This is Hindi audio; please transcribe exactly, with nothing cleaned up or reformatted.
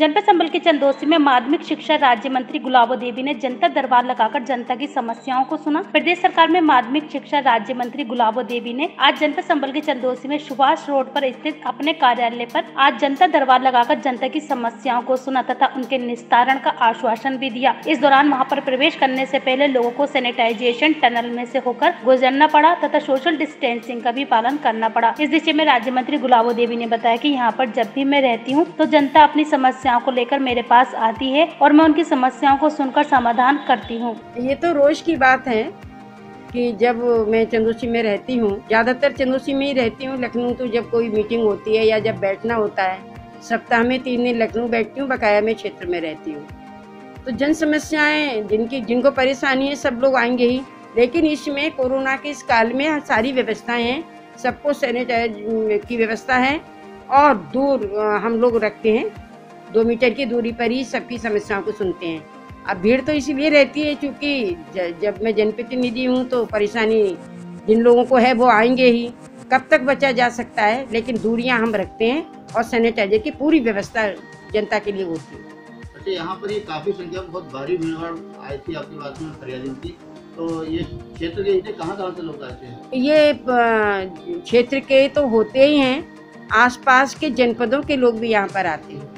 जनपद संबल के चंदोसी में माध्यमिक शिक्षा राज्य मंत्री गुलाबो देवी ने जनता दरबार लगाकर जनता की समस्याओं को सुना। प्रदेश सरकार में माध्यमिक शिक्षा राज्य मंत्री गुलाबो देवी ने आज जनपद संबल के चंदोसी में सुभाष रोड पर स्थित अपने कार्यालय पर आज जनता दरबार लगाकर जनता की समस्याओं को सुना तथा उनके निस्तारण का आश्वासन भी दिया। इस दौरान वहां पर प्रवेश करने से पहले लोगों को सैनिटाइजेशन टनल में से होकर गुजरना पड़ा तथा सोशल डिस्टेंसिंग का भी पालन करना पड़ा। इस विषय में राज्य मंत्री गुलाबो देवी ने बताया कि यहाँ पर जब भी मैं रहती हूँ तो जनता अपनी समस्याओं को लेकर मेरे पास आती है और मैं उनकी समस्याओं को सुनकर समाधान करती हूँ। ये तो रोज की बात है कि जब मैं चंदोसी में रहती हूँ, ज्यादातर चंदोसी में ही रहती हूँ। लखनऊ तो जब कोई मीटिंग होती है या जब बैठना होता है, सप्ताह में तीन दिन लखनऊ बैठती हूँ, बकाया में क्षेत्र में रहती हूँ। तो जन समस्याएं जिनकी जिनको परेशानी है सब लोग आएंगे ही, लेकिन इसमें कोरोना के इस काल में सारी व्यवस्थाएं हैं, सबको सैनिटाइज की व्यवस्था है और दूर हम लोग रखते हैं, दो मीटर की दूरी पर ही सबकी समस्याओं को सुनते हैं। अब भीड़ तो इसीलिए रहती है क्योंकि जब मैं जनप्रतिनिधि हूँ तो परेशानी जिन लोगों को है वो आएंगे ही। कब तक बचा जा सकता है, लेकिन दूरियां हम रखते हैं और सैनिटाइजर की पूरी व्यवस्था जनता के लिए होती है। अच्छा, यहाँ पर ये काफी संख्या में बहुत भारी भीड़ भाड़ आई थी आपकी बात में फरियादियों की, तो ये क्षेत्र के कहाँ कहाँ से लोग आते हैं? ये क्षेत्र के तो होते ही हैं, आसपास के जनपदों के लोग भी यहाँ पर आते हैं।